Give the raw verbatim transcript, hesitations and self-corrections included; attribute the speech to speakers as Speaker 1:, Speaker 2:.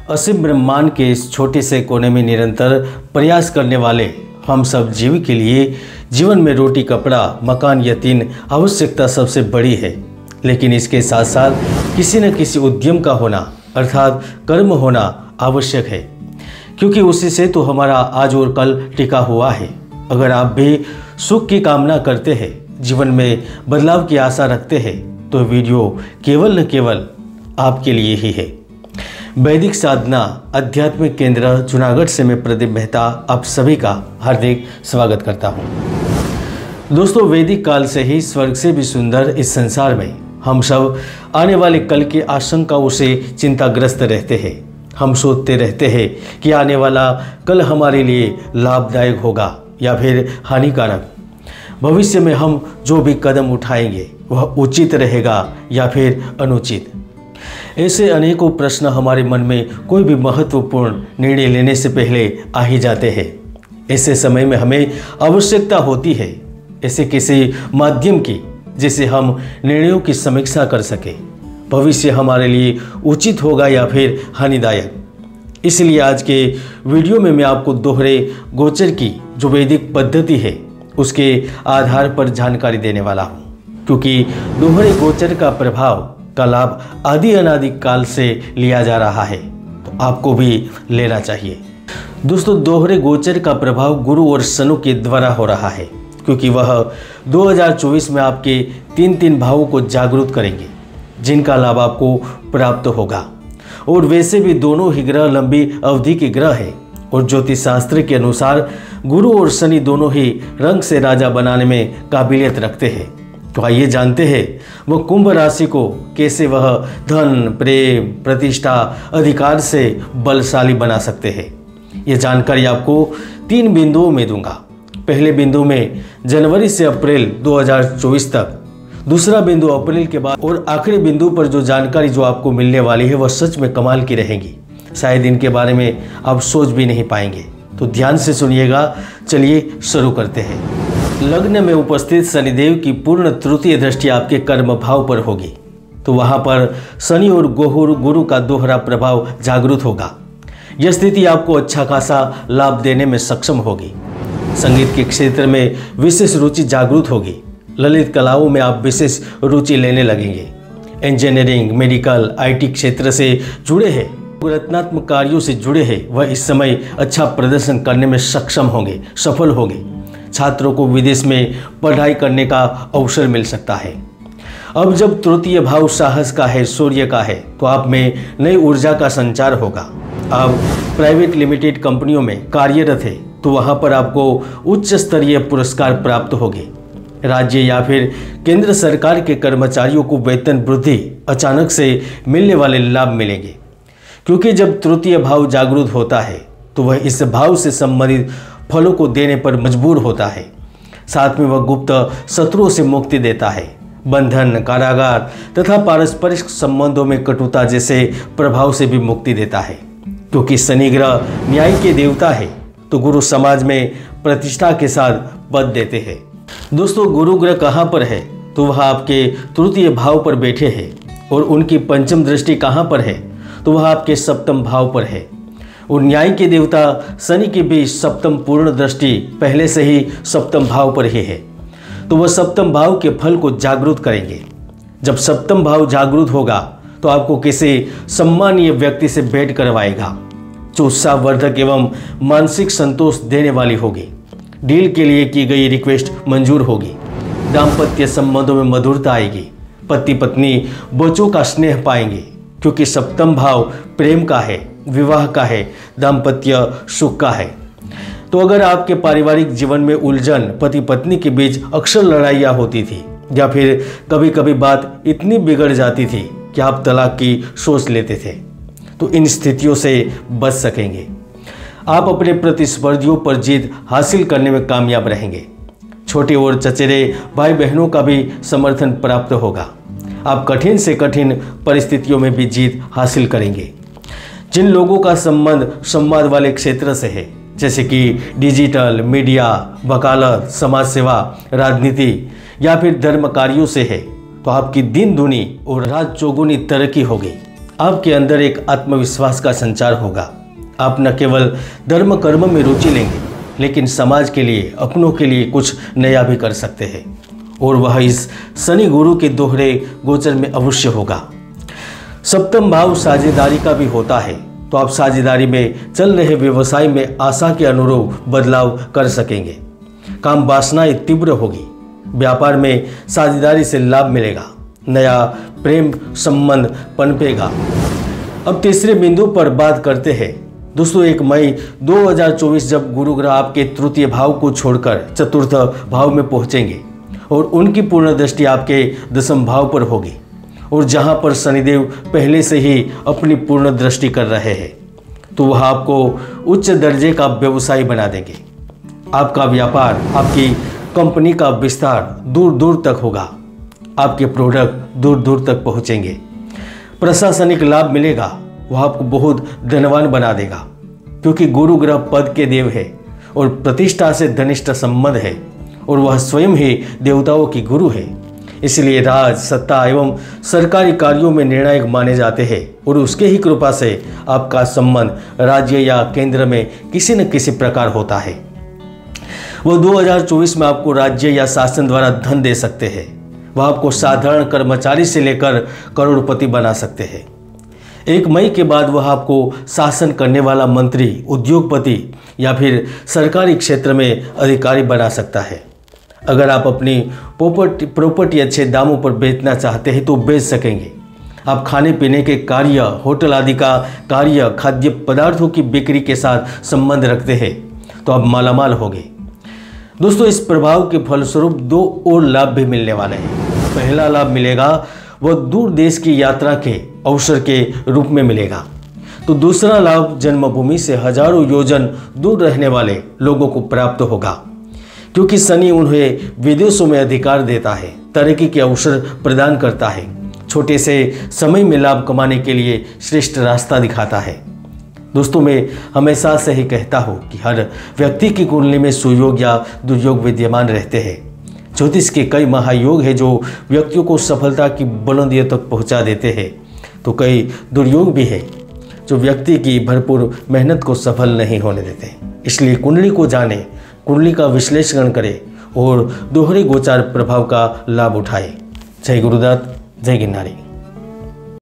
Speaker 1: असीम ब्रह्मांड के इस छोटे से कोने में निरंतर प्रयास करने वाले हम सब जीव के लिए जीवन में रोटी, कपड़ा, मकान या तीन आवश्यकता सबसे बड़ी है। लेकिन इसके साथ साथ किसी न किसी उद्यम का होना अर्थात कर्म होना आवश्यक है, क्योंकि उसी से तो हमारा आज और कल टिका हुआ है। अगर आप भी सुख की कामना करते हैं, जीवन में बदलाव की आशा रखते हैं, तो वीडियो केवल न केवल आपके लिए ही है। वैदिक साधना आध्यात्मिक केंद्र जूनागढ़ से मैं प्रदीप मेहता आप सभी का हार्दिक स्वागत करता हूं। दोस्तों, वैदिक काल से ही स्वर्ग से भी सुंदर इस संसार में हम सब आने वाले कल की आशंकाओं से चिंताग्रस्त रहते हैं। हम सोचते रहते हैं कि आने वाला कल हमारे लिए लाभदायक होगा या फिर हानिकारक। भविष्य में हम जो भी कदम उठाएंगे वह उचित रहेगा या फिर अनुचित। ऐसे अनेकों प्रश्न हमारे मन में कोई भी महत्वपूर्ण निर्णय लेने से पहले आ ही जाते हैं। ऐसे समय में हमें आवश्यकता होती है ऐसे किसी माध्यम की जिससे हम निर्णयों की समीक्षा कर सके। भविष्य हमारे लिए उचित होगा या फिर हानिदायक। इसलिए आज के वीडियो में मैं आपको दोहरे गोचर की जो वैदिक पद्धति है उसके आधार पर जानकारी देने वाला हूँ, क्योंकि दोहरे गोचर का प्रभाव का लाभ आदि अनादि काल से लिया जा रहा है, तो आपको भी लेना चाहिए। दोस्तों, दोहरे गोचर का प्रभाव गुरु और शनि के द्वारा हो रहा है, क्योंकि वह दो हज़ार चौबीस में आपके तीन तीन भावों को जागरूक करेंगे, जिनका लाभ आपको प्राप्त होगा। और वैसे भी दोनों ही ग्रह लंबी अवधि के ग्रह हैं और ज्योतिष शास्त्र के अनुसार गुरु और शनि दोनों ही रंग से राजा बनाने में काबिलियत रखते हैं। तो आइए जानते हैं वह कुंभ राशि को कैसे वह धन, प्रेम, प्रतिष्ठा, अधिकार से बलशाली बना सकते हैं। ये जानकारी आपको तीन बिंदुओं में दूंगा। पहले बिंदु में जनवरी से अप्रैल दो हज़ार चौबीस तक, दूसरा बिंदु अप्रैल के बाद, और आखिरी बिंदु पर जो जानकारी जो आपको मिलने वाली है वह सच में कमाल की रहेगी। शायद इनके बारे में आप सोच भी नहीं पाएंगे। तो ध्यान से सुनिएगा। चलिए शुरू करते हैं। लग्न में उपस्थित शनिदेव की पूर्ण तृतीय दृष्टि आपके कर्म भाव पर होगी, तो वहां पर शनि और गोहुर गुरु का दोहरा प्रभाव जागृत होगा। यह स्थिति आपको अच्छा खासा लाभ देने में सक्षम होगी। संगीत के क्षेत्र में विशेष रुचि जागृत होगी। ललित कलाओं में आप विशेष रुचि लेने लगेंगे। इंजीनियरिंग, मेडिकल, आईटी क्षेत्र से जुड़े हैं, रचनात्मक कार्यों से जुड़े हैं, वह इस समय अच्छा प्रदर्शन करने में सक्षम होंगे, सफल होंगे। छात्रों को विदेश में पढ़ाई करने का अवसर मिल सकता है। अब जब तृतीय भाव साहस का है, सूर्य का है, तो आप में नई ऊर्जा का संचार होगा। आप प्राइवेट लिमिटेड कंपनियों में कार्यरत है, तो वहां पर आपको उच्च स्तरीय पुरस्कार प्राप्त होंगे। राज्य या फिर केंद्र सरकार के कर्मचारियों को वेतन वृद्धि अचानक से मिलने वाले लाभ मिलेंगे, क्योंकि जब तृतीय भाव जागृत होता है तो वह इस भाव से संबंधित फलों को देने पर मजबूर होता है। साथ में वह गुप्त शत्रुओं से मुक्ति देता है। बंधन, कारागार तथा पारस्परिक संबंधों में कटुता जैसे प्रभाव से भी मुक्ति देता है। क्योंकि शनि ग्रह न्याय के देवता है, तो गुरु समाज में प्रतिष्ठा के साथ पद देते हैं। दोस्तों, गुरु ग्रह कहाँ पर है? तो वह आपके तृतीय भाव पर बैठे हैं, और उनकी पंचम दृष्टि कहाँ पर है? तो वह आपके सप्तम भाव पर है। और न्याय के देवता शनि की भी सप्तम पूर्ण दृष्टि पहले से ही सप्तम भाव पर ही है, तो वह सप्तम भाव के फल को जागृत करेंगे। जब सप्तम भाव जागृत होगा तो आपको किसी सम्मानीय व्यक्ति से भेंट करवाएगा, जो उत्साहवर्धक एवं मानसिक संतोष देने वाली होगी। डील के लिए की गई रिक्वेस्ट मंजूर होगी। दाम्पत्य संबंधों में मधुरता आएगी। पति पत्नी बच्चों का स्नेह पाएंगे, क्योंकि सप्तम भाव प्रेम का है, विवाह का है, दाम्पत्य सुख का है। तो अगर आपके पारिवारिक जीवन में उलझन, पति पत्नी के बीच अक्सर लड़ाइयाँ होती थी, या फिर कभी कभी बात इतनी बिगड़ जाती थी कि आप तलाक की सोच लेते थे, तो इन स्थितियों से बच सकेंगे। आप अपने प्रतिस्पर्धियों पर जीत हासिल करने में कामयाब रहेंगे। छोटे और चचेरे भाई बहनों का भी समर्थन प्राप्त होगा। आप कठिन से कठिन परिस्थितियों में भी जीत हासिल करेंगे। जिन लोगों का संबंध संवाद वाले क्षेत्र से है, जैसे कि डिजिटल, मीडिया, वकालत, समाज सेवा, राजनीति या फिर धर्म कार्यों से है, तो आपकी दिन दुनी और रात चौगुनी तरक्की होगी। आपके अंदर एक आत्मविश्वास का संचार होगा। आप न केवल धर्म कर्म में रुचि लेंगे, लेकिन समाज के लिए, अपनों के लिए कुछ नया भी कर सकते हैं, और वह इस शनि गुरु के दोहरे गोचर में अवश्य होगा। सप्तम भाव साझेदारी का भी होता है, तो आप साझेदारी में चल रहे व्यवसाय में आशा के अनुरूप बदलाव कर सकेंगे। काम वासनाएं तीव्र होगी। व्यापार में साझेदारी से लाभ मिलेगा। नया प्रेम संबंध पनपेगा। अब तीसरे बिंदु पर बात करते हैं दोस्तों। एक मई दो हज़ार चौबीस जब गुरु ग्रह आपके तृतीय भाव को छोड़कर चतुर्थ भाव में पहुंचेंगे और उनकी पूर्ण दृष्टि आपके दसम भाव पर होगी, और जहां पर शनिदेव पहले से ही अपनी पूर्ण दृष्टि कर रहे हैं, तो वह आपको उच्च दर्जे का व्यवसाय बना देंगे। आपका व्यापार, आपकी कंपनी का विस्तार दूर दूर तक होगा। आपके प्रोडक्ट दूर दूर तक पहुंचेंगे। प्रशासनिक लाभ मिलेगा। वह आपको बहुत धनवान बना देगा, क्योंकि गुरु ग्रह पद के देव है और प्रतिष्ठा से धनिष्ठ संबंध है, और वह स्वयं ही देवताओं की गुरु है। इसलिए राज, सत्ता एवं सरकारी कार्यों में निर्णायक माने जाते हैं, और उसके ही कृपा से आपका संबंध राज्य या केंद्र में किसी न किसी प्रकार होता है। वह दो हज़ार चौबीस में आपको राज्य या शासन द्वारा धन दे सकते हैं। वह आपको साधारण कर्मचारी से लेकर करोड़पति बना सकते हैं। एक मई के बाद वह आपको शासन करने वाला मंत्री, उद्योगपति या फिर सरकारी क्षेत्र में अधिकारी बना सकता है। अगर आप अपनी प्रॉपर्टी प्रॉपर्टी अच्छे दामों पर बेचना चाहते हैं तो बेच सकेंगे। आप खाने पीने के कार्य, होटल आदि का कार्य, खाद्य पदार्थों की बिक्री के साथ संबंध रखते हैं तो आप मालामाल होंगे। दोस्तों, इस प्रभाव के फलस्वरूप दो और लाभ भी मिलने वाले हैं। पहला लाभ मिलेगा वह दूर देश की यात्रा के अवसर के रूप में मिलेगा। तो दूसरा लाभ जन्मभूमि से हजारों योजन दूर रहने वाले लोगों को प्राप्त होगा, क्योंकि शनि उन्हें विदेशों में अधिकार देता है, तरक्की के अवसर प्रदान करता है, छोटे से समय में लाभ कमाने के लिए श्रेष्ठ रास्ता दिखाता है। दोस्तों, मैं हमेशा से ही कहता हूँ कि हर व्यक्ति की कुंडली में सुयोग या दुर्योग विद्यमान रहते हैं। ज्योतिष के कई महायोग हैं जो व्यक्तियों को सफलता की बुलंदियों तक पहुँचा देते हैं, तो कई दुर्योग भी है जो व्यक्ति की भरपूर मेहनत को सफल नहीं होने देते। इसलिए कुंडली को जाने, कुंडली का विश्लेषण करें और दोहरे गोचार प्रभाव का लाभ उठाएं। जय गुरुदत्त, जय गिरनारी।